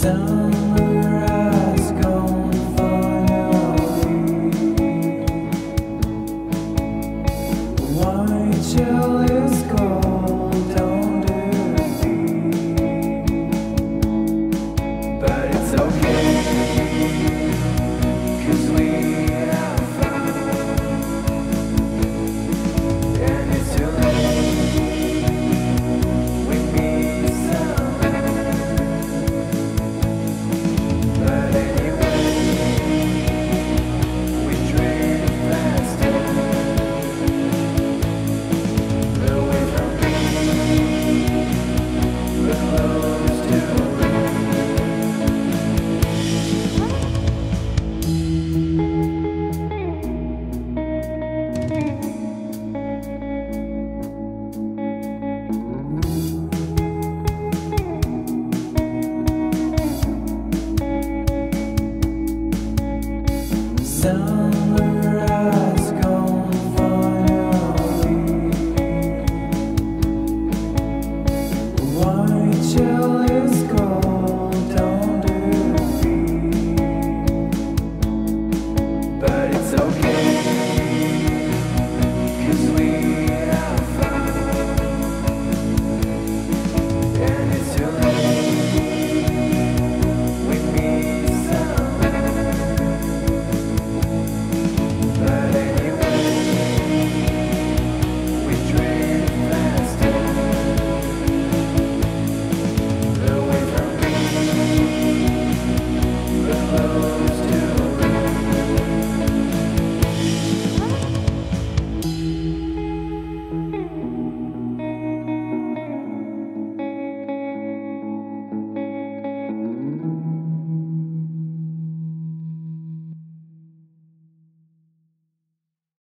Summer has gone finally. White shell is cold underneath, but it's okay, 'cause we have fun, and it's too late. We meet someone, but anyway, we dream faster. Away from me, we're close to summer has gone finally. White shell is gone.